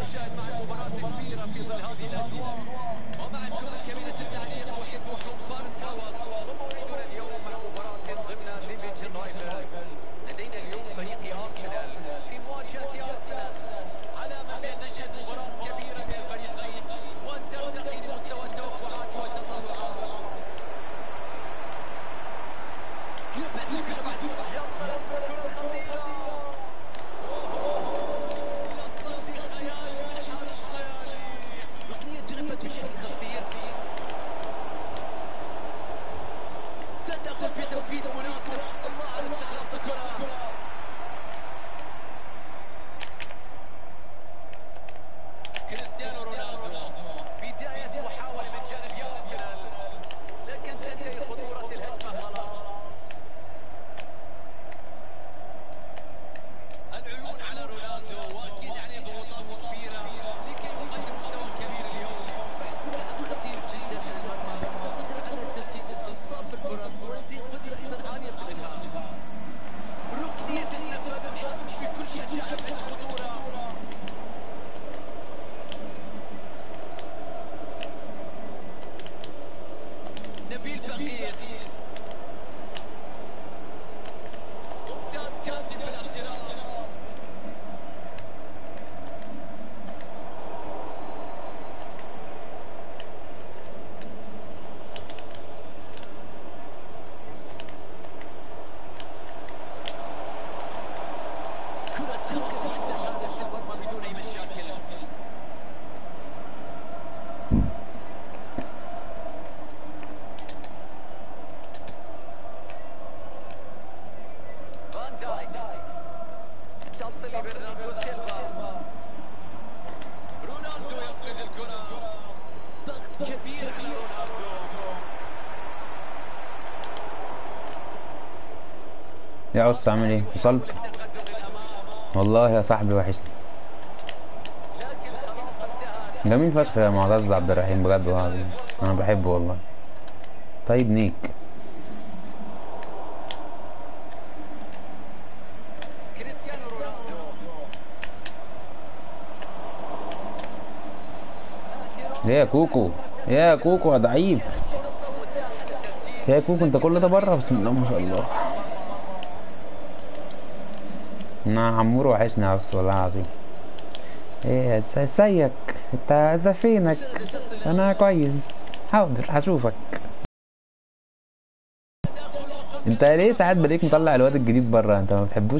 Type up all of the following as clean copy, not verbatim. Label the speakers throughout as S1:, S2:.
S1: نشاهد مع المباراة الكبيرة في ظل هذه الأجواء ومعكم كابينة التعليق محبكم فارس عوض وموعدنا اليوم مع مباراة ضمن ديفيجن رايفلز. لدينا اليوم فريق أرسنال في مواجهة أرسنال، على أمل بأن نشهد مباراة كبيرة من الفريقين وأن ترتقي لمستوى التوقعات والتطلعات. يبعد الكرة بعد ينطلق بالكرة الخطيرة، تصدي خيالي من حارس خيالي، ركنية تنفذ بشكل قصير، تدخل في توقيت مناسب. الله على استخلاص الكرة. كريستيانو رونالدو، بداية محاولة من جانب أرسنال، لكن تنتهي خطورة الهجمة خلاص. العيون على رونالدو واكيد عليه ضغوطات كبيره لكي يقدم مستوى كبير اليوم. محمود لاعب خطير جدا على المرمى، عنده قدره على التسجيل الانصاف بالفرص ولديه قدره ايضا عاليه في الانهاء. ركنيه تنفذ الحارس بكل شجاعه من الخطوره. نبيل فقير ممتاز، كاتب في الاعتراض. كرة توقف عند حارس المرمى بدون أي مشاكل. فان دايك تصل لبرناردو سيلفا. رونالدو يفقد الكرة، ضغط كبير على رونالدو.
S2: يا أستاذ عامل ايه؟ وصلت؟
S1: التقدم للأمام،
S2: والله يا صاحبي وحشني.
S1: لكن خلاص انتهى.
S2: جميل فشخ يا معتز عبد الرحيم، بجد والله انا بحبه والله. طيب نيك
S1: كريستيانو رونالدو،
S2: ايه يا كوكو؟ يا كوكو يا ضعيف،
S1: فرصة متاحة للتسجيل.
S2: يا كوكو انت كل ده بره؟ بسم الله ما شاء الله. انا عمور وحشني بس والله العظيم. ايه ازيك؟ انت فينك؟ انا كويس، حاضر هشوفك. انت ليه ساعات بلاقيك مطلع الواد الجديد بره؟ انت ما بتحبوش؟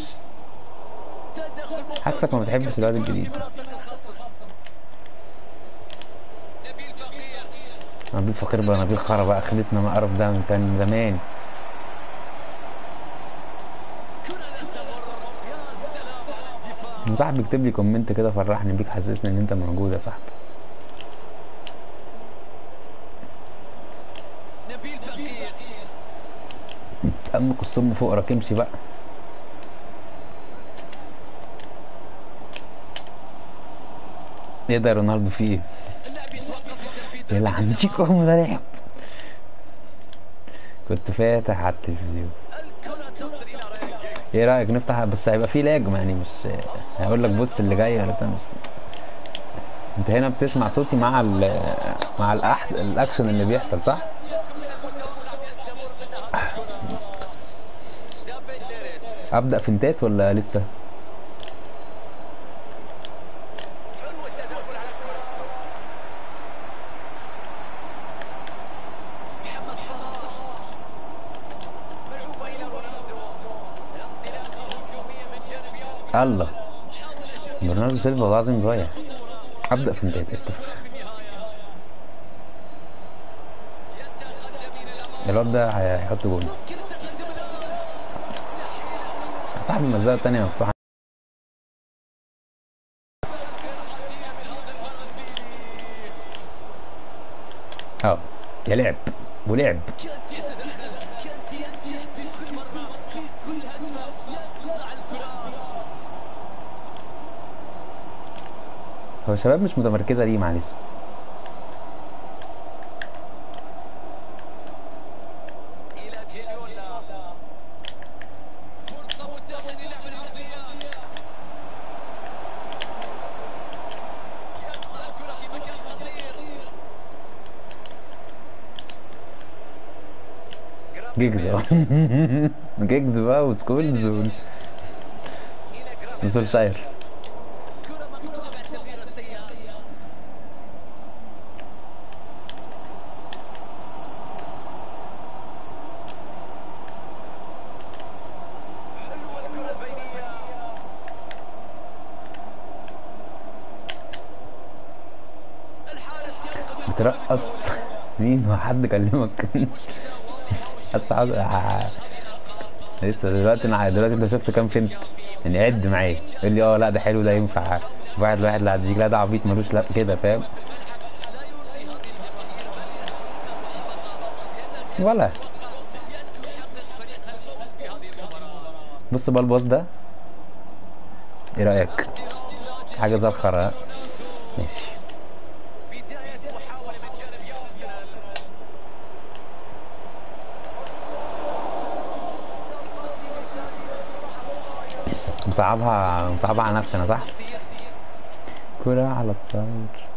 S2: حاسك ما بتحبش الواد الجديد.
S1: نبيل فقير،
S2: نبيل فقير بقى نبيل خرا بقى، خلصنا من القرف ده من زمان.
S1: كرة لا تمر. يا سلام على الدفاع.
S2: يا صاحبي اكتب لي كومنت كده فرحني بيك، حسسني ان انت موجود يا صاحبي.
S1: نبيل فقير،
S2: امك الصم فوقرك، امشي بقى. ايه ده يا رونالدو في ايه؟
S1: اللاعب يتوقف لتنفيذ
S2: يلا عندك ام ده لعب. كنت فاتح على التلفزيون.
S1: الكرة تصل إلى رينجيكس.
S2: ايه رايك نفتح؟ بس هيبقى فيه لاج يعني، مش هقول لك بص اللي جاي ولا بتاع، مش انت هنا بتسمع صوتي مع الاكشن اللي بيحصل صح؟
S1: يكون من المتوقع بأن تمر من هذه الكرة. دافيد نيريس،
S2: ابدا فنتات ولا لسه؟
S1: حلو التدخل على الكرة. محمد صلاح، ملعوبة إلى رونالدو، انطلاقة هجومية من جانب أرسنال.
S2: الله،
S1: محاولة شكل
S2: برناردو سيلفا لازم ضايع.
S1: خطورة.
S2: ابدا فنتات استفسر.
S1: في النهاية يتقدم إلى الأمام.
S2: الواد ده هيحط جول.
S1: ممكن التقدم الآن، مستحيل التصدي.
S2: صاحب المزايا التانية مفتوحة.
S1: فرحتية من هذا البرازيلي.
S2: اه يا لعب ولعب.
S1: كانت يتدخل، كانت ينجح في كل مرة، في كل هجمة يقطع الكرات.
S2: هو الشباب مش متمركزة ليه؟ معلش.
S1: إلى جينيولا، فرصة متاحة للعب العرضيات.
S2: جيجز اه. جيجز بقى وسكولز
S1: إلى جرافيتش.
S2: وسولشاير.
S1: كرة مقطوعة مع التمريرة السيئة. حلوة الكرة البينية. الحارس ينقذ الكرة
S2: بترقص. مين هو حد كلمك؟
S1: مشكلة واضحة
S2: بس عاوز
S1: هذه الأرقام.
S2: لسه دلوقتي انا دلوقتي انت شفت كام فين؟ يعني عد معايا يقول لي اه لا ده حلو ده ينفع واحد لواحد، لا دي لا ده عبيط ملوش لا كده فاهم
S1: في الملعب لا يرضي هذه الجماهير بل يتركها محبطة لأنها كانت
S2: ولا.
S1: تتوقع بأن يحقق فريقها الفوز في هذه المباراة.
S2: بص بقى الباص ده ايه رايك؟
S1: اعتراض لاجئ
S2: حاجه
S1: لكرة
S2: زفره ها؟
S1: رونالدو.
S2: ماشي.
S1: بداية محاولة من جانب يارسنال.
S2: مصعبها على نفسنا صح؟ كرة على الطاير.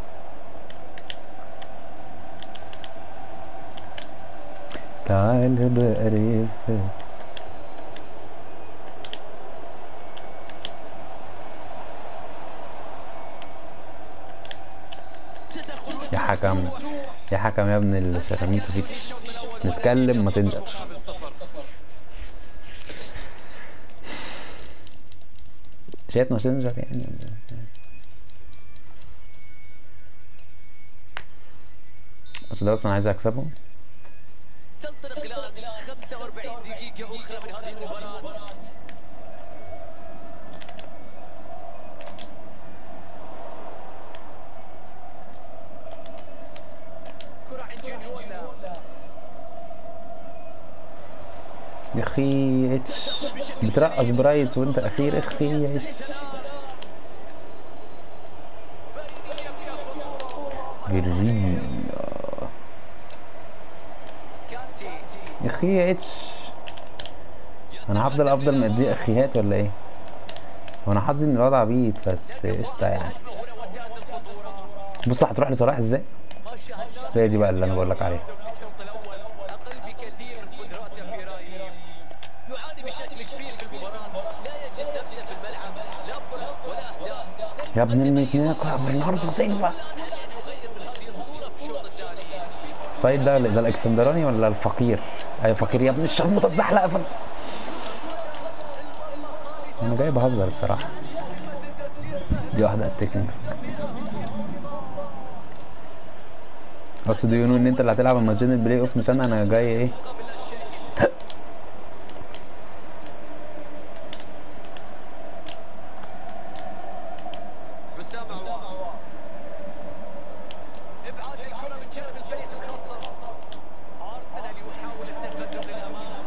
S2: تعال بقريب. يا حكم يا حكم يا ابن الشراميتوفيتش نتكلم ماسنجر. شات ماسنجر يعني. بس ده اصلا عايز اكسبه.
S1: تنطلق الآن 45 دقيقة أخرى من هذه المباراة. كرة عند جينيولا.
S2: يا اخي اتش بترقص برايس وانت اخير اخي يا اتش.
S1: بينية فيها خطورة.
S2: جري
S1: كانتي.
S2: يا اخي يا اتش. انا افضل مدي اخيات ولا ايه؟ وانا حظي ان الوضع عبيط بس قشطه يعني.
S1: هنا وجهت الخطورة.
S2: بص هتروح لصلاح ازاي؟
S1: ما شاهدناه
S2: هي دي بقى اللي انا بقول لك عليها.
S1: في الشوط الأول أقل بكثير من قدراته في رأيي. يعاني بشكل كبير في المباراة، لا يجد نفسه في الملعب، لا فرص ولا أهداف.
S2: يا ابن الميتين برناردو سيلفا.
S1: الآن عليه أن يغير من هذه الصورة في الشوط الثاني.
S2: سايد ده الاسكندراني ولا الفقير؟ ايوه فقير يا ابن الشرموطه اتزحلق قفل. انا جاي بهزر الصراحه. دي واحده التكنيكس. بس دو يو ان انت اللي هتلعب الماتشين البلاي اوف مش انا جاي ايه؟
S1: قبل الشيء. حسام عوار. ابعاد الكرة من جانب الفريق الخصم. ارسنال يحاول التقدم للامام.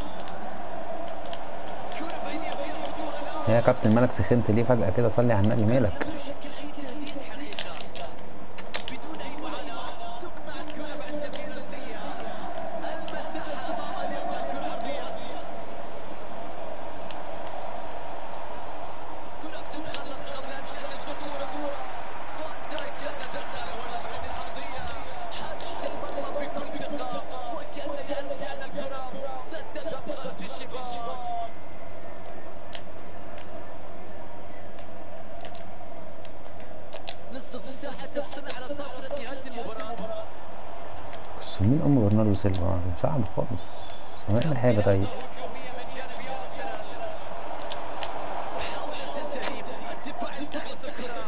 S1: كرة بينية فيها خطورة الان.
S2: يا كابتن مالك سخنت ليه فجأة كده؟ صلي على النبي مالك؟
S1: تشكل اي تهديد حقيقة. بدون اي معاناة تقطع الكرة بعد تمريرة سيئة. المساحة امام ان يرسل كرة عرضية. كرة بتتخلص قبل ان تأتي الخطورة. فان دايك يتدخل ويبعد العرضية. حارس المرمى بكل ثقة وكأنه يعرف بأن الكرة ستذهب خارج الشباك. نصف ساعة تفصلنا على صافرة نهاية المباراة.
S2: بس مين برناردو سيلفا؟ صعب خالص. هو يعمل حاجة طيب.
S1: هجومية من جانب أرسنال. محاولة التهريب، الدفاع يستخلص الكرة.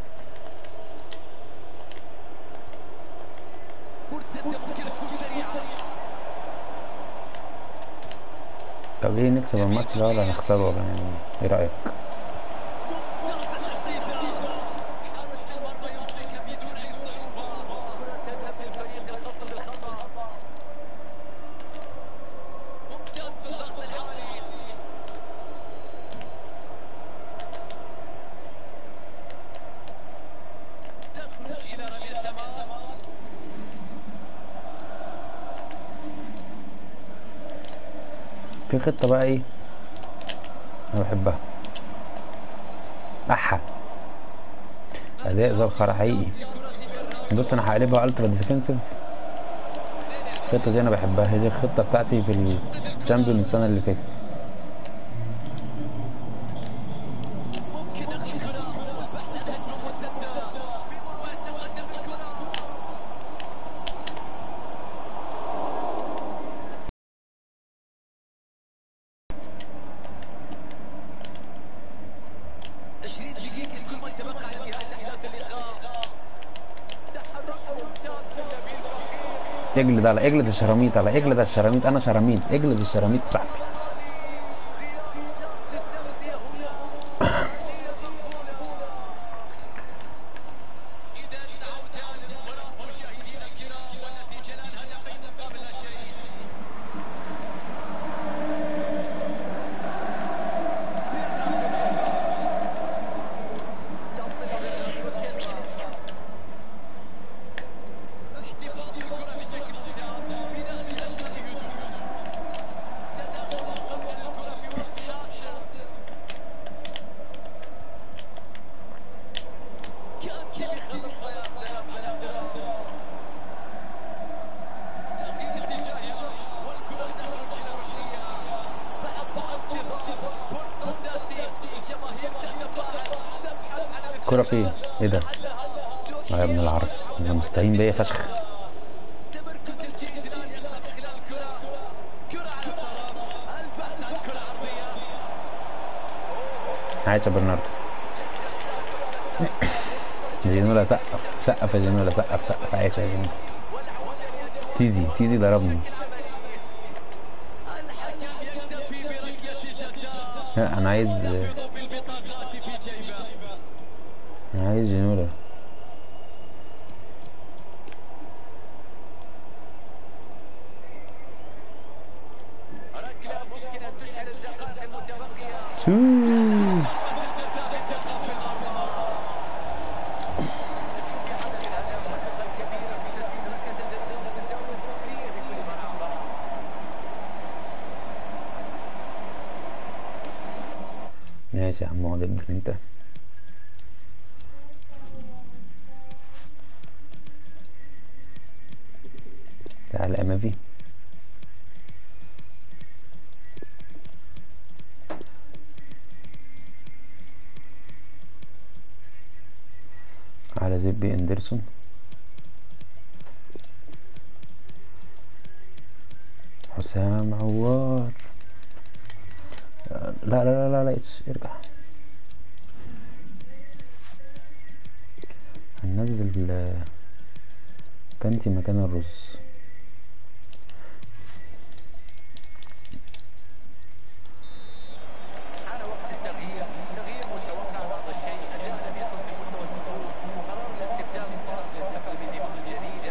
S1: مرتدة ممكن تكون سريعة.
S2: طب ايه نكسب الماتش ده ولا نخسره ولا ايه رأيك؟
S1: ممتازة تسديدة. حارس المرمى يمسكها بدون أي صعوبة. كرة تذهب للفريق الخصم بالخطأ. ممتاز في الضغط العالي. تخرج إلى رمي التماس.
S2: في خطة بقى ايه؟ انا بحبها. احا اداء زي الخرا حقيقي. بص انا هقلبها الترا ديفنسيف الخطة دي انا بحبها، هي دي الخطة بتاعتي في الشامبيون السنة اللي فاتت.
S1: ممكن نقل الكرة والبحث عن هجمة مرتدة بمروءة تقدم الكرة. عشرين دقيقة كل ما تبقى على نهاية أحداث اللقاء. تحرك ممتاز من نبيل فقير.
S2: اجلد على اجلد الشراميط، على اجلد الشراميط، انا شراميط، اجلد الشراميط صاحبي. الكرة فين؟ ايه ده؟ يا ابن العرس، ده مستهين بيا فشخ.
S1: تمركز الجيد الان يقطع من خلال الكرة. كرة على الطرف، البحث عن كرة عرضية.
S2: عايش يا برناردو. جينولا سقف، سقف يا جينولا، سقف سقف، عايش يا جينولا. تيزي تيزي ضربني.
S1: الحكم يكتفي بركلة جزاء.
S2: انا عايز
S1: بالبطاقات في جيبه.
S2: انا عايز جينولا.
S1: ركلة ممكن أن تشعل الدقائق المتبقية.
S2: شو
S1: الجزاء للثقة في المرمى. نشوف عدد الأهداف والثقة الكبيرة في تسديد ركلة الجزاء بالزاوية الصفرية بكل ملعب.
S2: ماشي يا عم، اقعد ابدا انت. تعال يا مافي. على زيبي اندرسون. حسام عوار. لا لا لا لا, لا. ارجع. هننزل كانتي مكان الرز.
S1: حان وقت التغيير، تغيير متوقع بعض الشيء، أداء لم يكن في المستوى المطلوب، قرار الاستبدال صار للدفع بدماء جديدة.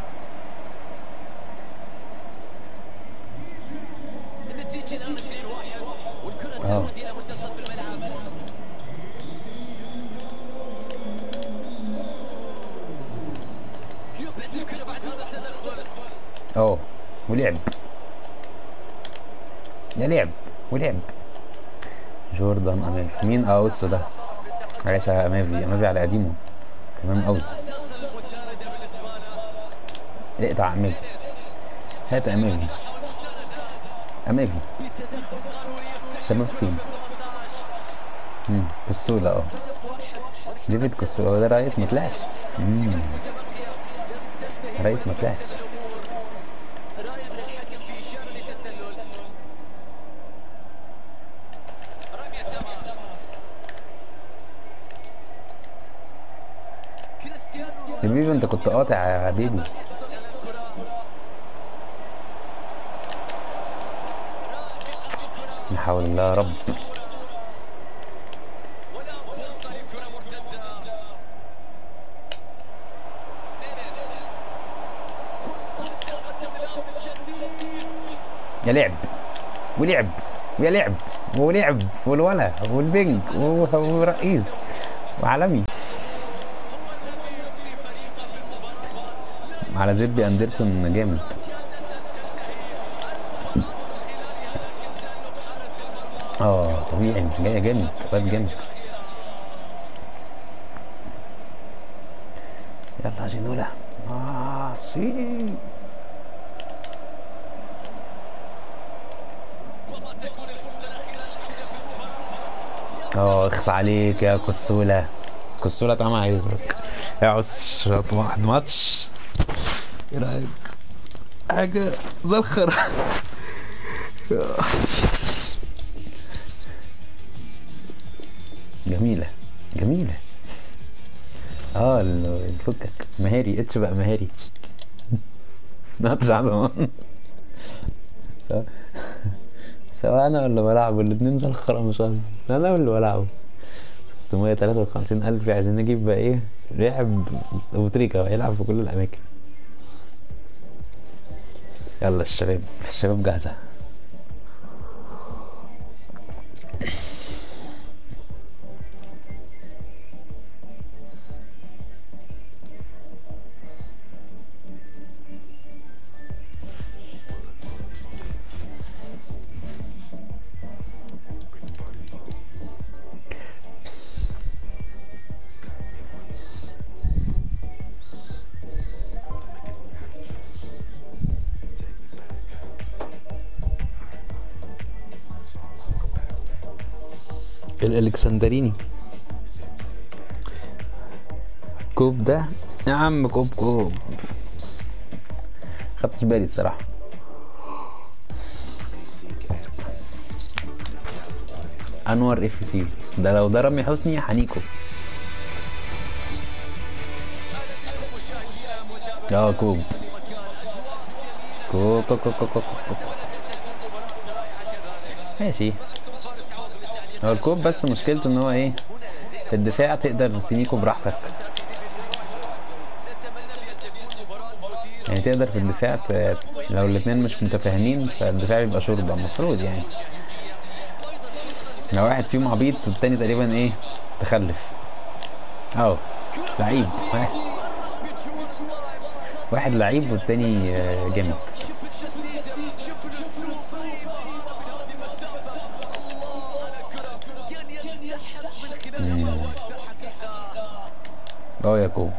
S1: النتيجة الآن 2-1 والكرة تعود إلى منتصف الملعب. يبعد الكرة بعد هذا التدخل.
S2: ولعب يا لعب ولعب. جوردان امافي مين؟ اوسو ده. عايش على امافي، امافي على قديمه. تمام قوي.
S1: تصل المساندة بالنسبة له.
S2: اقطع امافي، هات امافي. امافي
S1: بتدخل قانوني يفتح
S2: شباب فين؟
S1: 18.
S2: كسولة
S1: هدف واحد.
S2: ديفيد كسولة. هو ده رئيس ما طلعش. رئيس ما طلعش.
S1: رأي من الحكم في إشارة لتسلل. رمية تماس. كريستيانو
S2: حبيبي انت كنت قاطع يا حبيبي.
S1: يحصل على الكرة.
S2: لا حول الله يا رب.
S1: ولا فرصة لكرة مرتدة. فرصة للتقدم الآن من جديد.
S2: يا لعب ولعب ويا لعب ولعب والولا والبنج ورئيس وعالمي.
S1: هو الذي يبقي فريقه في المباراة.
S2: على زيبي اندرسون جامد.
S1: كادت أن تنتهي المباراة من خلال هذا تألق حارس المرمى.
S2: طبيعي جاي جامد، واد جامد. يلا يا جنولا. سي اه اخس عليك يا كسولة. كسولة طعمها عايزك يا عس واحد ماتش. ايه رايك؟ حاجة زي الخرا. جميلة جميلة. اه الفكك مهاري اتش بقى مهاري. ماتش عظمة. سواء سواء انا ولا بلعبه الاتنين زي الخرا مش قصدي. انا ولا بلعبه 653,000 عايزين نجيب بقى ايه لعب ابو تريكة بقى يلعب في كل الاماكن. يلا الشباب جاهزة. الالكسندريني كوب ده يا عم كوب خدتش بالي الصراحة. انور اف سي ده لو ده رامي حسني حنيكو. اه كوب كوب كوب كوب كوب كوب كوب. ماشي. هو الكوب بس مشكلته ان هو ايه في الدفاع تقدر تنيكو براحتك. يعني تقدر في الدفاع لو الاتنين مش متفاهمين فالدفاع بيبقى شوربة المفروض يعني. لو واحد فيهم عبيط والتاني تقريبا ايه تخلف. اهو لعيب واحد لعيب والتاني جامد. اه يا كوب.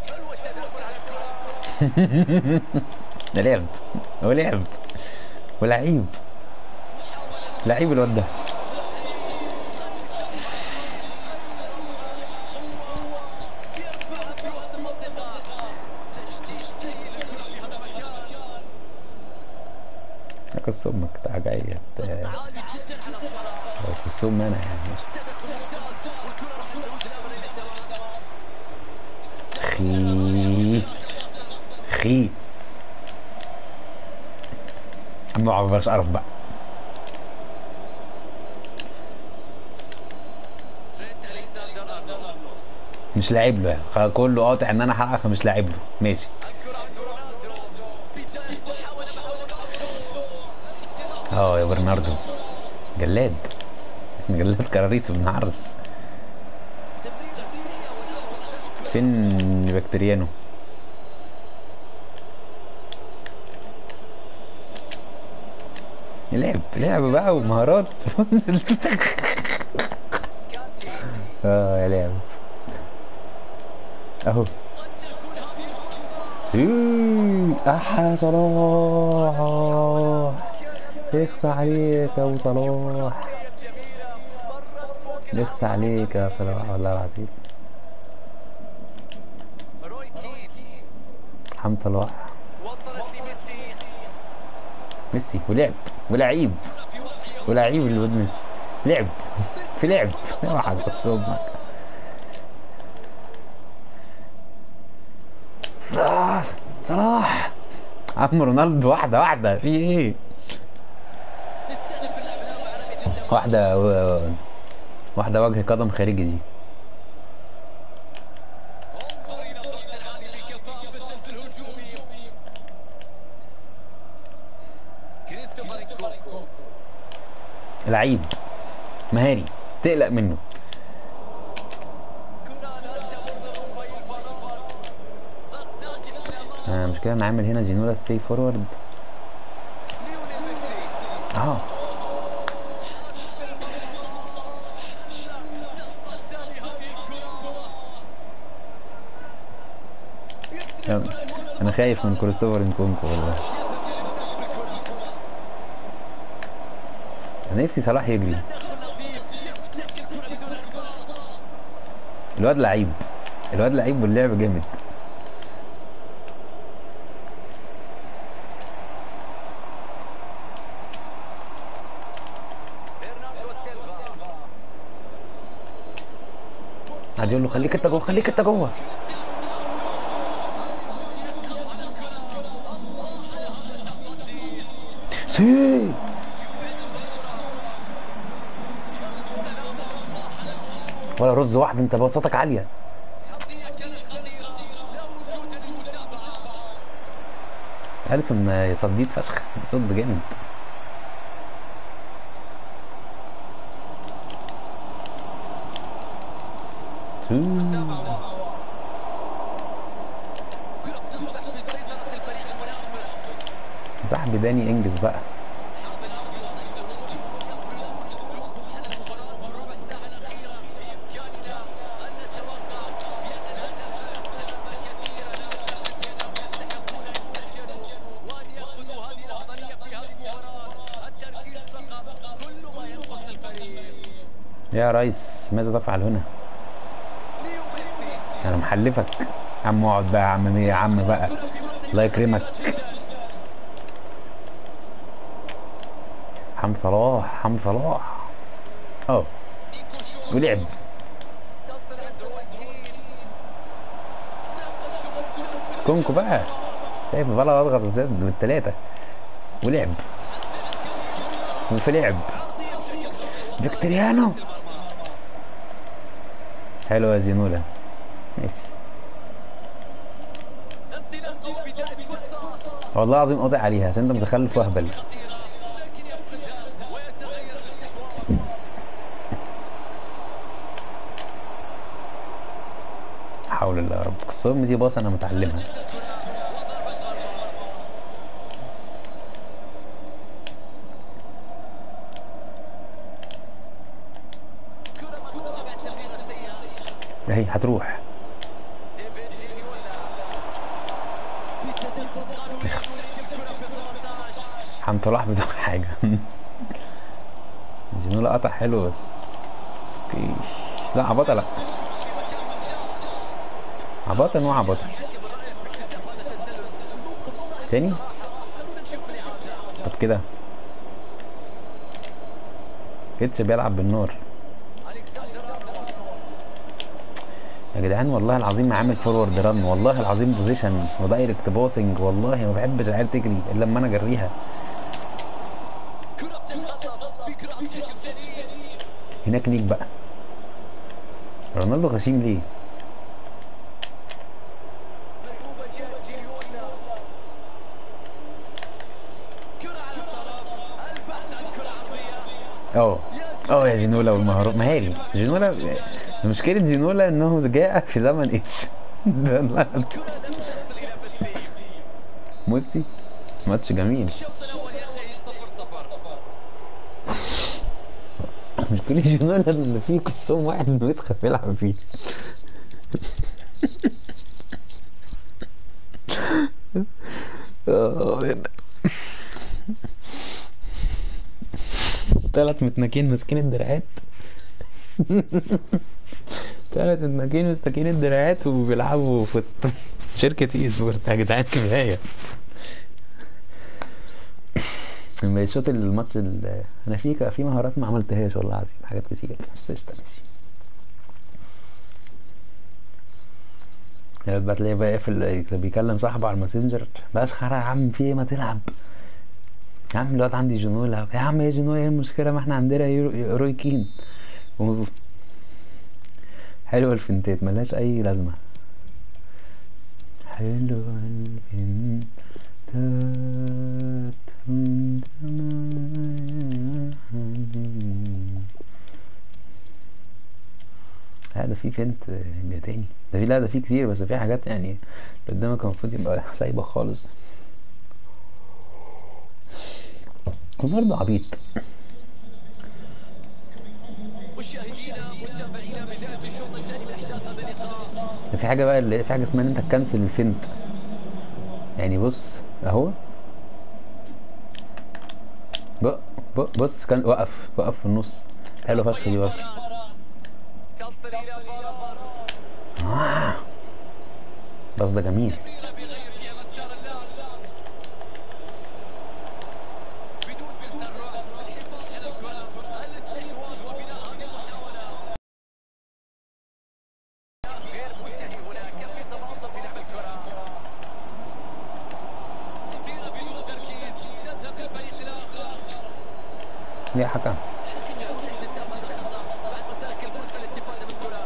S2: ده لعب. هو لعب ولعيب لعيب الواد ده. قصة امك تعجيت قصة انا يعني خي اما عبرش اعرف بقى. مش لاعب له يعني كله قاطع ان انا حقق فمش لاعب له ماشي. اه يا برناردو جلاد جلاد كراريس ابن عرس. فين بكتيريانو؟ لعب بقى ومهارات. اه يا لعب اهو. احا صلاح يخص عليك يا ابو صلاح. يخص عليك يا صلاح والله العظيم. محمد صلاح ميسي ولعب ولعيب الواد ميسي لعب في لعب واحد بس امك. صلاح عم رونالدو واحدة في ايه واحدة وجه قدم خارجي دي. لعيب مهاري تقلق منه. مش كده انا عامل هنا جينولا ستي فورورد. انا خايف من كريستوفر انكونكو والله. انا نفسي صلاح يجري. الواد لعيب، الواد لعيب واللعب جامد.
S1: برناردو سيلفا.
S2: قاعد يقول له خليك انت جوه، خليك انت جوه. سي ولا رز واحد، انت بساطك عاليه.
S1: عرضية كانت خطيرة لا وجود للمتابعة.
S2: اليسون صديت فشخ، صد جامد.
S1: كرة بتصبح في سيطرة الفريق المنافس.
S2: صاحبي داني انجز بقى.
S1: أصحاب الأرض يسيطرون، يفرضون أسلوبهم على المباراة في الربع ساعة الأخيرة. بإمكاننا أن نتوقع بأن الهدف اقترب كثيرا. أعتقد بأنهم يستحقون أن يسجلوا وأن يأخذوا هذه الأفضلية في هذه المباراة. التركيز فقط كل ما ينقص الفريق.
S2: يا ريس ماذا تفعل هنا؟
S1: ليو ميسي.
S2: انا محلفك. عم اقعد بقى يا عم، مية يا عم بقى، الله يكرمك. حمد صلاح، حمد صلاح. اه ولعب.
S1: تصل عند روي كين.
S2: كونكو بقى، شايف بقى اضغط ازاي بالثلاثه ولعب وفي لعب.
S1: عرضية بشكل خاطئ.
S2: فيكتوريانو حلو يا زينولا، ماشي.
S1: انطلاقه وبداية فرصة
S2: والله العظيم قاطع عليها عشان انت متخلف واهبل.
S1: خطيرة لكن يفقدها ويتغير الاستحواذ.
S2: حول الله يا رب، الصم دي باص انا متعلمها.
S1: كرة مقطوعة بالتمريرة السيئة.
S2: اهي هتروح.
S1: ديفيد جينيولا بتدخل قانوني يريد الكرة في 18.
S2: حمد صلاح بتاع حاجه. زينولا قطع حلو بس اوكي. لا عبطه، لا عبطه، نوع عبطه
S1: الحكم الرأي في اكتساب هذا التسلل الموقف صعب
S2: تاني.
S1: صراحة. خلونا نشوف الإعادة.
S2: طب كده فيتش بيلعب بالنار
S1: ألكسندر أرنولد.
S2: يا جدعان. والله العظيم ما عامل فورورد ران، والله العظيم بوزيشن ودايركت باسنج. والله ما بحبش العيال تجري الا لما انا اجريها.
S1: كرة بتتخلص بكرة بشكل سريع.
S2: هناك ليك بقى. رونالدو غشيم ليه؟
S1: ملعوبة جينيولا. كرة على الطرف. البحث عن كرة عرضية.
S2: يا جينولا والمهارات مهاري. جينولا مشكلة جينولا انه جاء في زمن اتش.
S1: كرة لم تصل إلى ميسي.
S2: موسي ماتش جميل.
S1: الشوط الأول ينتهي 0-0.
S2: مشكلة جينولا ان في قسم واحد نسخة بيلعب فيه. تلات متناكين ماسكين الدراعات. تلات متناكين ماسكين الدراعات وبيلعبوا في شركة اي سبورت. يا جدعان كفاية. لما يشوط الماتش انا في مهارات ما عملتهاش والله العظيم، حاجات كتير بس قشطة ماشي. بقى تلاقيه بقى يقفل بيكلم صاحبه على الماسنجر، بقاش خرا يا عم، في ايه ما تلعب يا عم. الواد عندي جنولا يا عم. ايه جنولا؟ ايه المشكلة؟ ما احنا عندنا روي كين. حلوة الفنتات ملهاش اي لازمة. حلوة الفنتات. لا ده في فنت تاني، ده في، لا ده في كتير بس في حاجات يعني قدامك المفروض يبقى سايبة خالص. وبرضه عبيط.
S1: مشاهدينا متابعينا بداية الشوط الثاني من أحداث هذا اللقاء.
S2: في حاجة بقى اللي في حاجة اسمها ان انت تكنسل الفنت. يعني بص اهو بص كان وقف في النص. حلو فشخ دي برضه.
S1: تصل إلى فاران.
S2: بس ده جميل.
S1: جميلة بيغير فيها مسار اللعب بدون تسرع، الحفاظ على الكرة، الاستحواذ وبناء هذه المحاولة غير منتهي هناك في تباطؤ في لعب الكرة. تمريرة بدون تركيز تذهب للفريق الآخر.
S2: يا حكم
S1: حكم يعود لاحتساب هذا الخطأ بعد ما ترك الفرصة للاستفادة من الكرة.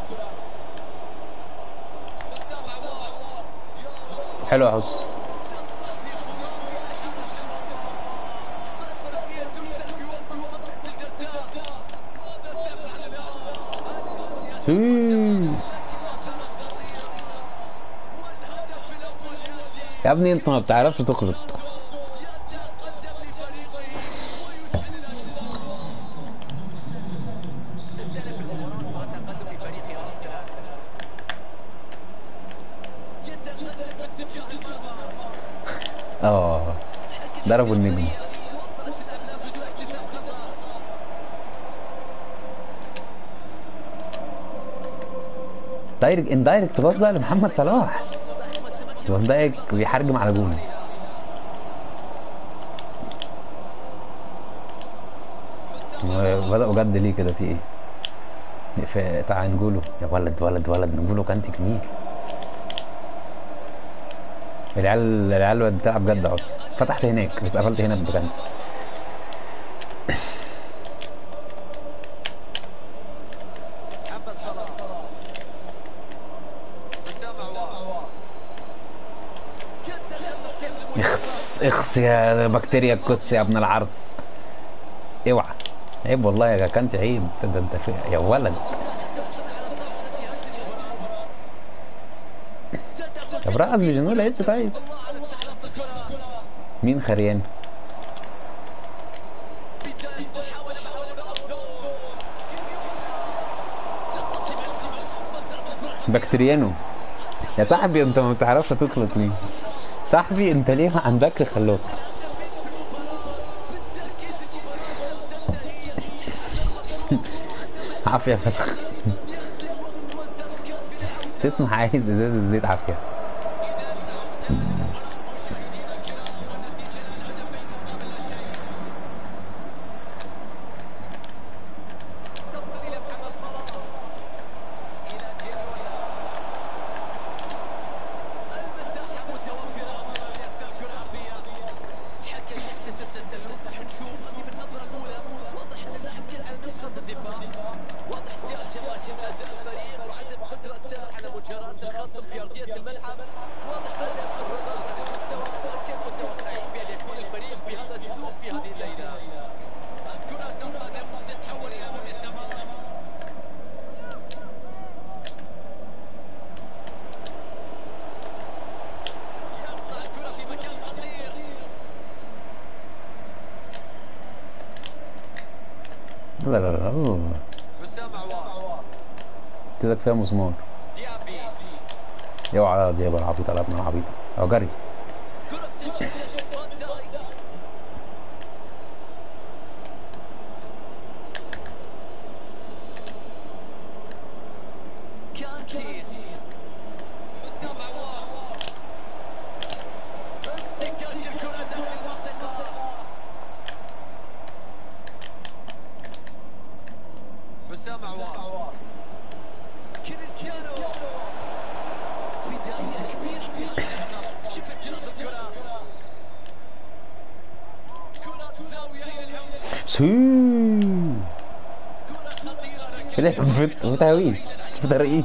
S1: وسام عوار
S2: حلو يا حس.
S1: تصدي خرافي من حارس المرمى. ضربة ركنية تمثل في وسط منطقة الجزاء. ماذا سيفعل الآن؟ أنيس يتصدى لكنها زالت خطيرة. والهدف الأول يأتي.
S2: يا ابني انت ما بتعرفش تخلط.
S1: يتقدم لفريقه ويشعل الأجواء. استأنف المباراة مع تقدم فريق أرسنال. يتقدم باتجاه المرمى.
S2: ضربوا النجم.
S1: وصلت الأملاك بدون احتساب خطأ.
S2: دايركت اندايركت باص بقى لمحمد صلاح. فان دايك بيحرجم على جون. بدأوا جد ليه كده؟ في ايه؟ في بتاع نجولو. يا ولد نجولو كانت جميل. العيال بتلعب جد اهو. فتحت هناك بس قفلت هنا بكنت.
S1: محمد صلاح. وسام عوار. يتخلص كيف
S2: اخس يا بكتيريا الكس يا ابن العرس. اوعى. عيب والله يا كانت عيب. ده انت يا ولد. طب رقص بجنون لقيت طيب. مين خريان؟ بكتيريانو. يا صاحبي انت ما بتعرفش تخلط ليه؟ صاحبي انت ليه ما عندكش خلاط؟ عافية فشخ. تسمح عايز ازازة زيت عافية. لا
S1: وسام عوار.
S2: كده كفايه مسمار.
S1: ديابي.
S2: اوعى ديابي العبيط على ابن العبيط. اهو جري.
S1: كرة بتنشق فان دايك. كانتي. وسام عوار. افتكاك الكرة داخل المنطقة. وسام عوار. كريستيانو. فدائية كبيرة في هذا اللقطة. شوف اعتراض الكرة. كرة زاوية إلى العمق. كرة خطيرة لكن
S2: في تهويش في ترقيص.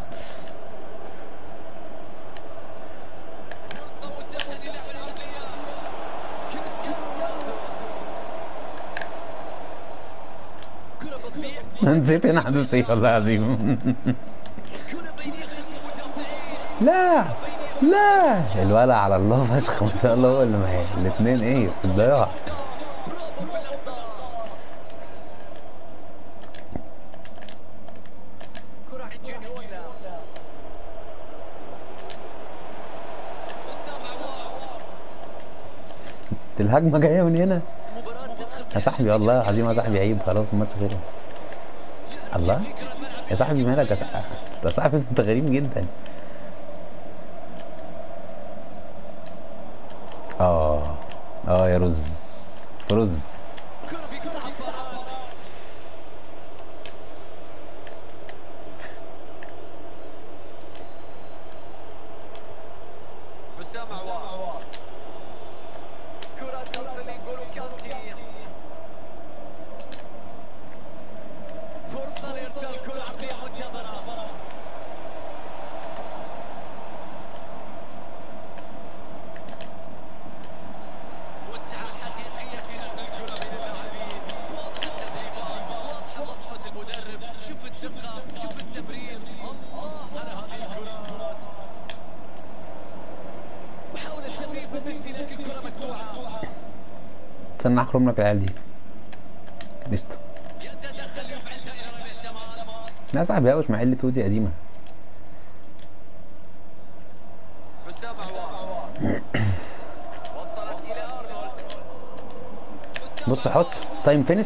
S1: فرصة متاحة للعب العرضية. كريستيانو رونالدو. كرة بتضيع.
S2: نسيت هنا حدوثي والله العظيم.
S1: كرة بينية خلف المدافعين.
S2: لا الولع على الله فشخ ما شاء الله. هو اللي معايا الاثنين ايه في الضياع.
S1: برافو في الأخطاء. كرة عند جونيولا. وسام عوار.
S2: الهجمه جايه من هنا
S1: مباراة تدخل
S2: يا صاحبي. والله العظيم يا صاحبي عيب. خلاص الماتش خلص. الله يا صاحبي مالك يا صاحبي؟ يا صاحبي انت غريب جدا. اه اه يا رز، في رز.
S1: كرة بيقطعها فراغ. حسام عوار. كرة تصل لجولو كانتي. فرصة لإرسال كرة عرضية منتظرة. متعة حقيقية في نقل الكرة بين اللاعبين. واضحة التدريبات، واضحة بصمة المدرب. شوف الدقة، شوف التمرير. الله على هذه الكرات. محاولة تمرير من ميسي لكن الكرة مقطوعة.
S2: استنى احرم لك العيال دي. قشطة.
S1: يتدخل يبعدها إلى رمي التماس.
S2: لا يا صاحبي هاوش مع قلة ودي قديمة.
S1: حسام عوار. وصلت إلى أرنولد.
S2: بص حط تايم فينش.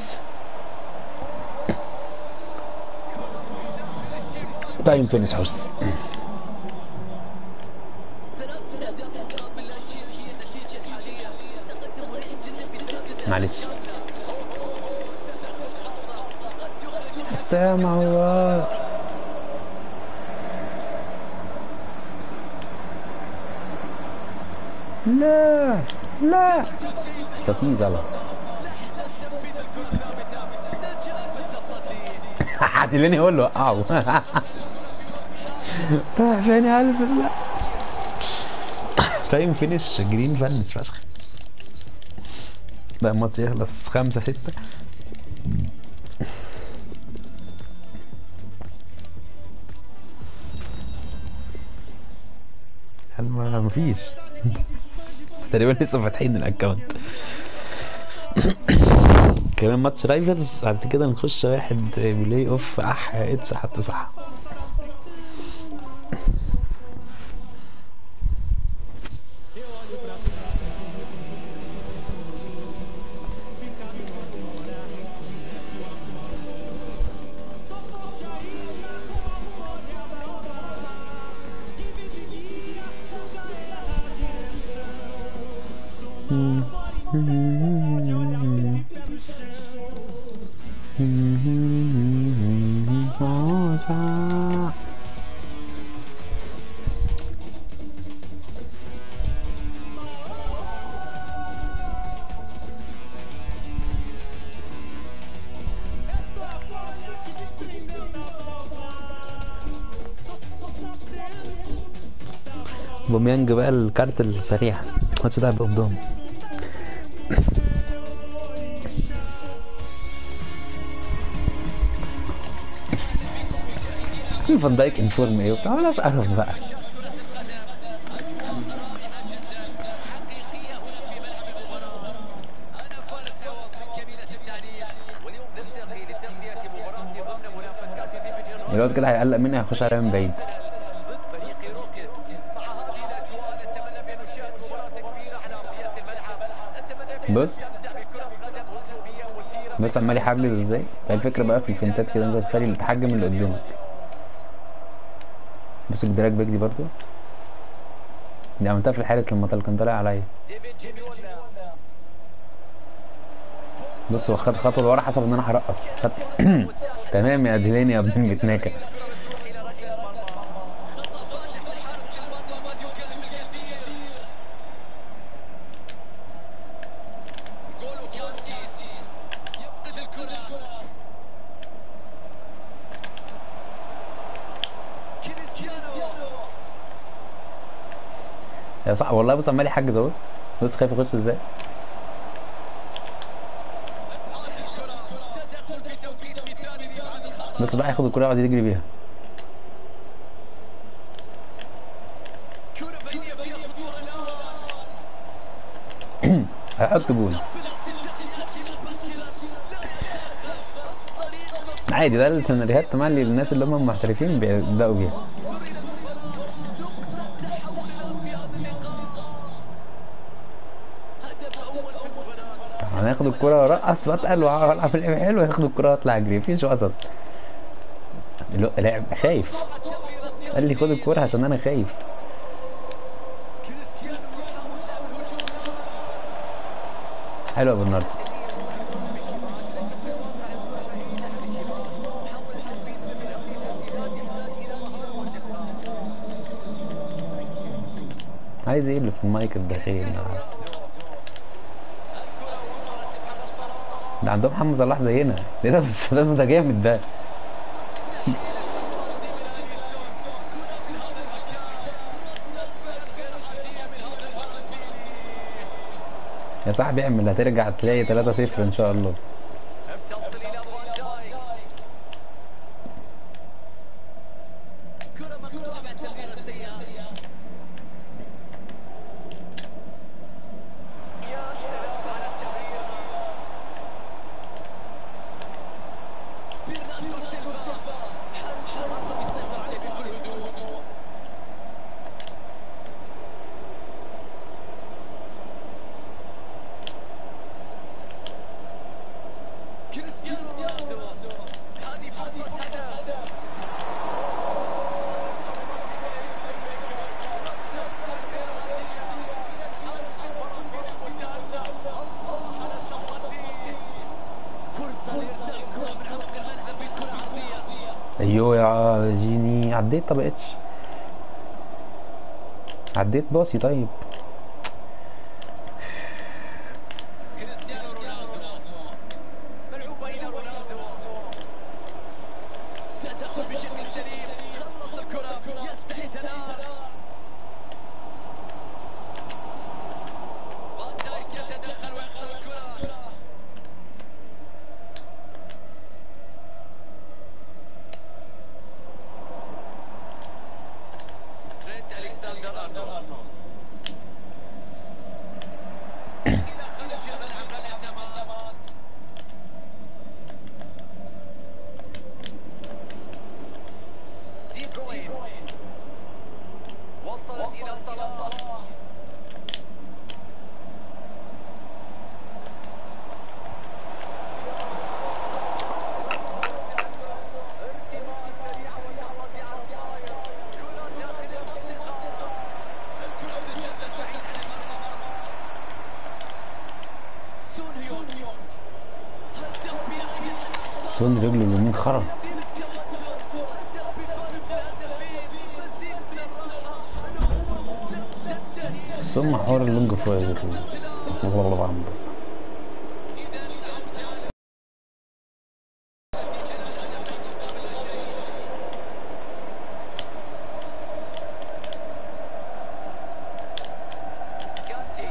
S2: تايم فينش حس.
S1: ثلاث أهداف مقابل لا شيء هي النتيجة الحالية. تقدم مريح جدا بثلاثة
S2: معلش.
S1: تدخل خاطئ قد يخرج
S2: حسام عوار. لا لا تطيز يلا.
S1: لحظة تنفيذ الكرة ثابتة. نجاح في التصدي.
S2: هتلاني اقول له وقعه. راح فين يا ألسن؟ لا تايم فينش جرين فنس فشخ. ده الماتش يخلص 5-6. هل مفيش تقريبا لسه فاتحين الاكونت. كمان ماتش رايفلز بعد كده نخش واحد بلاي اوف اتش حتى صح. بوميانج بقى الكارت السريع الماتش ده هيبقى قدام. فان دايك انفورم ايه وبتاع ولا اعرف بقى. الواد كده هيقلق مني هيخش عليا من بعيد. بص عمال يحجز ازاي. هي الفكره بقى في الفنتات كده انت تخلي تحجم اللي قدامك. بص الدراج باك دي برضو دي عملتها في الحارس لما كان طالع عليا. بص هو خد خطوه لورا حسب ان انا هرقص خد. تمام يا ديلاني يا ابن المتناكه. يا صح والله. بص عمال يحجز اهو. بص خايف يخش ازاي. بص بقى ياخد الكرة ويقعد يجري بيها. هيحط جول عادي. ده السيناريوهات طبعا للناس اللي هم المحترفين بيبدأوا بيها. هناخد الكرة ورقص واتقل والعب في اللعب حلو. هياخد الكرة واطلع اجري مفيش وسط. لاعب خايف، قال لي خد الكوره عشان انا خايف. حلوه برناردو. عايز ايه اللي في المايك الداخلي ده؟ ده عندهم محمد صلاح زينا. ايه ده بس ده جامد ده. يا صاحبي اعمل، هترجع تلاقي 3-0 ان شاء الله. ايوه يا جيني، عديت طب اتش، عديت باصي طيب.
S1: كريستيانو رونالدو، ملعوبة إلى رونالدو، تدخل بشكل سليم، خلص الكرة، يستعيد الآن. فان دايك يتدخل ويقطع الكرة. ترينت ألكسندر أرنولد إلى خارج الملعب للالتماس. دي بروين وصلت إلى صلاح. ارتماء سريع وتصدي على الطائر. كرة داخل المنطقة. الكرة تتجدد بعيد عن المرمى. سون هيون هدف بريح.
S2: سون رجله اليمين خرج.
S1: يزيل التوتر. هدف بفرق الهدفين. مزيد من الراحة. الأمور لم تنتهي.
S2: سون محور اللونج فاير. والله بعمل
S1: إذا عودة نتيجة الهدفين مقابل لا شيء. كانتي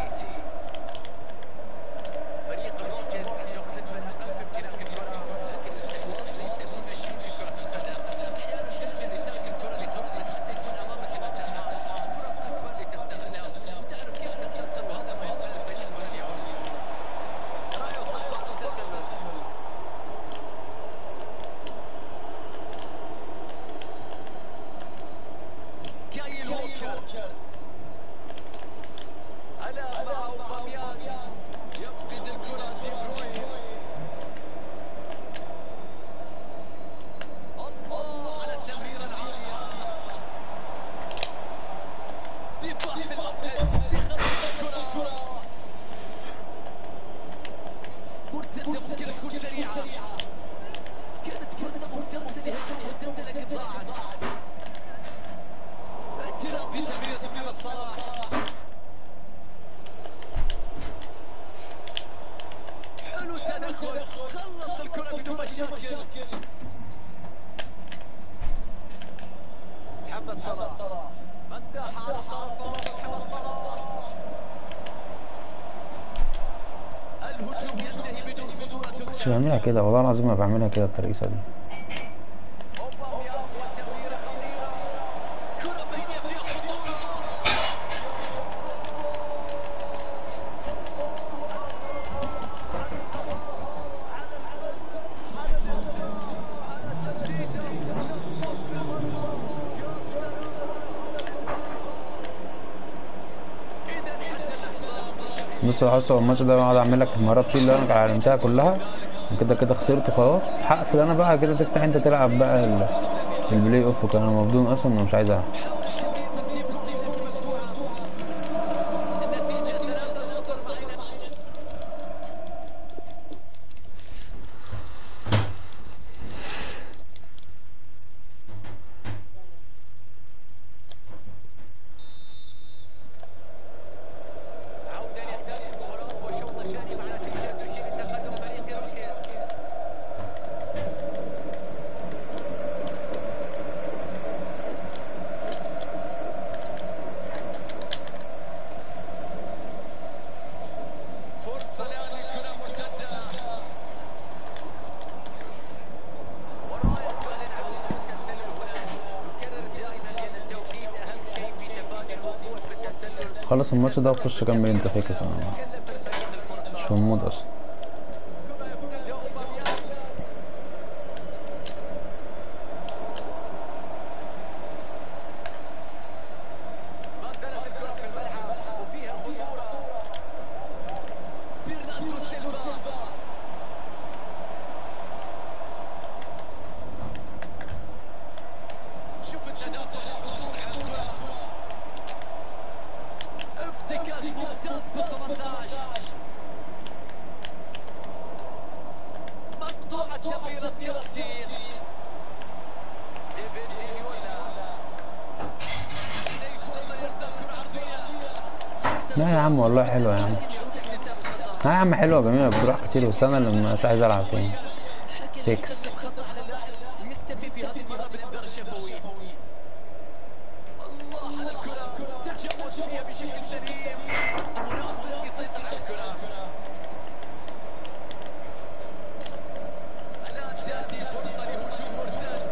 S1: فريق الروكيتس عندهم نسبة أقل في امتلاك الكرة، لكن الاستحواذ ليس كل شيء في كرة القدم. أحيانا تلجأ لترك الكرة لخصمك حتى يكون أمامك المساحات وفرص أكبر لتستغلها، وتعرف كيف تنتصر، وهذا ما يفعل الفريق هنا اليوم. رايو سلطان متسلل. كايل ووكر ألا مع أوباميانغ يفقد الكرة. دي بروين الله على التمريرة العالية. دفاع في الموعد بخطف الكرة. مرتدة ممكن تكون سريعة. كانت فرصة ممتازة لهجمة مرتدة لكن ضاعت. اعتراض في تمريرة محمد صلاح. حلو التدخل، خلص الكرة بدون مشاكل. محمد صلاح مساحة على الطرف أمام محمد صلاح. الهجوم ينتهي بدون خطورة
S2: مش
S1: تذكر.
S2: بعملها كده والله العظيم، ما بعملها كده الترقيصه دي.
S1: أوباميانغ وتمريرة خطيرة. كرة بينية فيها خطورة.
S2: بص يا حسن، الماتش ده بقعد اعمل لك المهارات فيه اللي انا علمتها كلها، وكده كده خسرت خلاص، هقفل انا بقى كده، تفتح انت تلعب بقى البلاي اوف كان مبدون اصلا ومش عايز العب.
S1: حاول التمرير من دي بروين لكن مقطوعة. النتيجة 3-0 معنا. عودة لأحداث المباراة والشوط الثاني مع نتيجة تشير لتقدم فريق روكيتس. فرصة الآن للكرة مرتدة. والراية تعلن عن وجود تسلل هنا. نكرر دائما لأن التوقيت أهم شيء في تفادي الوقوع في التسلل.
S2: خلص الماتش ده وخش كمل انت فاكس، انا
S1: كلف الفريق
S2: مش
S1: الفرصة.
S2: في المود اصلا.
S1: كما يفقد أوباميانغ. ما زالت الكرة في الملعب وفيها خطورة. برناردو سيلفا. شوف التدافع للحصول على الكرة. افتكاك ممتاز في 18. مقطوعة تمريرة كارتي. ديفيد جينيولا. لديه فرصة يرسل كرة عرضية.
S2: لا يا عم والله حلوة يا عم.
S1: لكن يعود لاحتساب الخطأ.
S2: لا يا عم حلوة جميلة بتروح كتير، بس انا لما عايز العب تاني.
S1: حكم
S2: فيكس.
S1: يحتسب خطأ على اللاعب ويكتفي في هذه المرة بالإنذار الشفوي. الله على الكرة. تجاوز فيها بشكل سليم. المنافس يسيطر على الكرة. الآن تأتي فرصة لهجوم مرتد.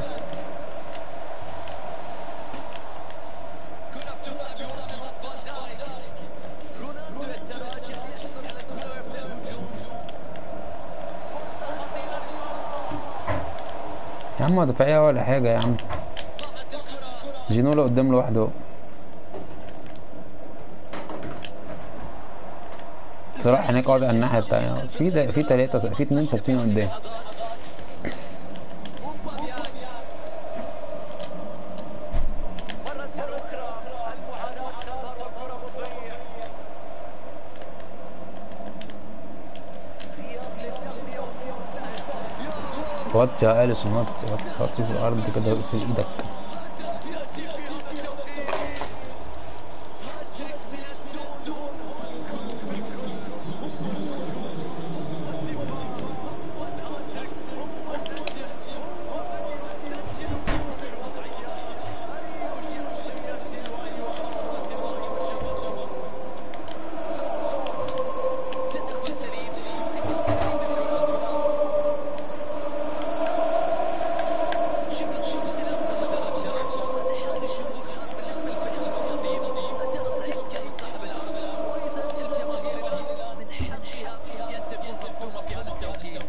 S1: كرة بتقطع بواسطة فان دايك. رونالدو يتراجع يحصل على الكرة ويبدأ الهجوم. فرصة خطيرة لصلاح.
S2: يا عم دفاعية ولا حاجة يا عم.
S1: ضاعت الكرة.
S2: جينولا قدام لوحده. صراحة هناك اقعد على الناحية التانية، في تلاتة، في اتنين ثابتين قدام.
S1: أوباميانغ. مرة أخرى المعاناة تظهر والكرة مضيع. غياب للتغذية وهو سهل.
S2: وطي يا اليسون، وطي في الارض كده في ايدك.
S1: هدف يأتي في هذا التوقيت. هاتريك من الدون. والكل في الكل. هو الهجوم. هو الدفاع. هو الهاتريك. هو النجم. هو من يسجل في كل الوضعيات. أي شخصية وأي خطوة وأي جبروت. تدخل سليم. افتكاك سليم بالكرة. شوف الصورة الأفضل لدرجة. هذا حال الجمهور الآن بالنسبة للفريق المستضيف. أداء ضعيف كان صاحب الأرض. وأيضا الجماهير الآن من حقها أن تكون مصدومة في هذا التوقيت.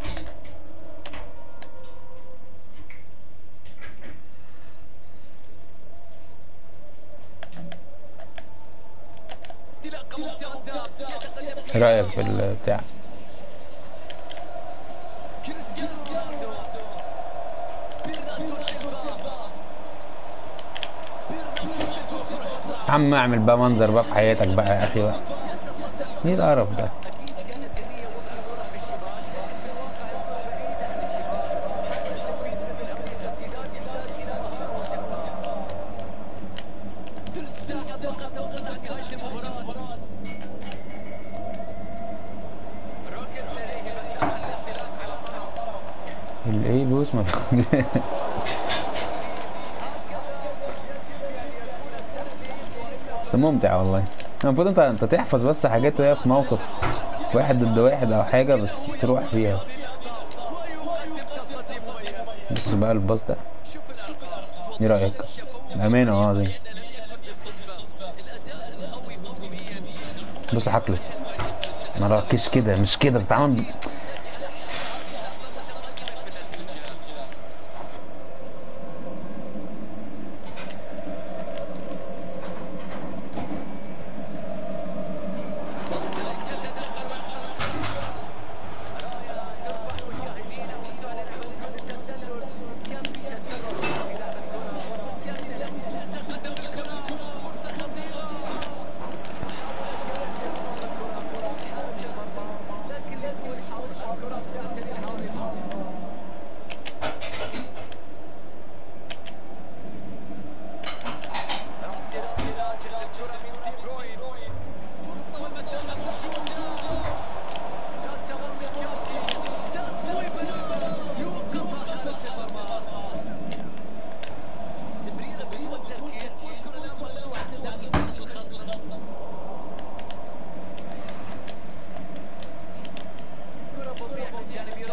S1: انطلاقة ممتازة. يتقدم
S2: ايه
S1: فيها
S2: رأيك في البتاع؟
S1: كريستيانو رونالدو. برناردو سيلفا. برناردو سيلفا كرة خطرة.
S2: يا عم اعمل بقى منظر بقى في حياتك بقى يا اخي بقى.
S1: يتصدى
S2: ايه القرف ده؟
S1: أكيد كانت النية وضع الكرة في الشمال، لكن في الواقع الكرة بعيدة عن الشمال. محاولة تنفيذ مثل هذه التسديدات يحتاج إلى مهارة ودقة. ثلث ساعة فقط تفصل عن نهاية المباراة. روكيز لديه مساحة للانطلاق على الطرف.
S2: الايه لويس ما بس ممتع والله. المفروض انت تحفظ بس حاجات وهي في موقف واحد ضد واحد او حاجة بس تروح فيها.
S1: ويقدم تصدي مميز.
S2: بص بقى الباص ده،
S1: شوف الأرقام.
S2: ايه رأيك؟ بأمانة زي
S1: لم يكن بالصدفة. الأداء القوي هجوميا.
S2: بص حقله ما ركزش كده، مش كده بتتعامل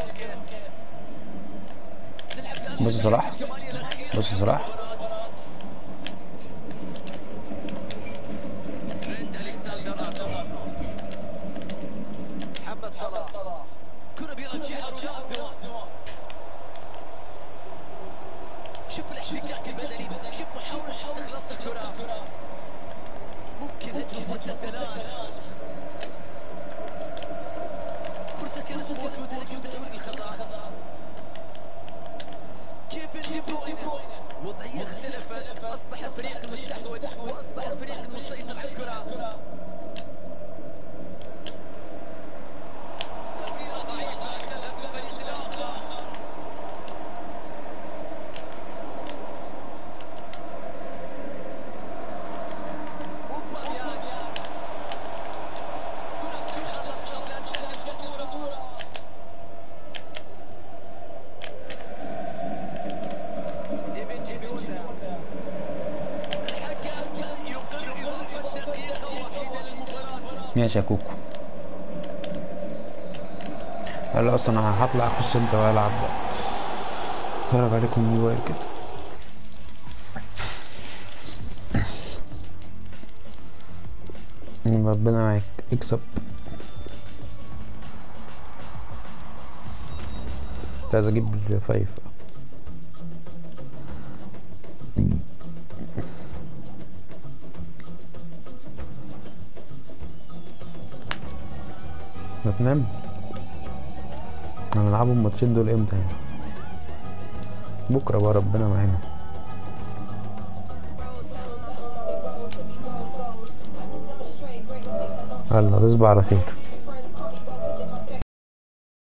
S2: بص صلاح، بص صلاح.
S1: محمد صلاح، كرة بيرجعها رونالدو. شوف الاحتكاك البدني، شوف محاولة استخلاص الكرة. ممكن هجمة مرتدة الآن. فرصة كانت موجودة لكن بتعود للخطأ. كيفن دي بروين، وضعية اختلفت، أصبح الفريق المستحوذ وأصبح الفريق المسيطر على الكرة. تمريرة ضعيفة تذهب للفريق الآخر. أوباميانغ، كرة بتتخلص قبل أن تأتي الخطورة. ديفيد جيبيولا، الحكم يقر إضافة دقيقة واحدة للمباراة.
S2: ماشي يا كوكو. هلا اصلا انا هطلع اخش انت والعب بقى، اتفرج عليكم من الموبايل كده. ربنا معاك، اكسب. كنت عايز اجيب الفايف. هتنام؟ هنلعبوا الماتشين دول امتى يعني؟ بكره بقى، ربنا معانا. يلا تصبح على خير.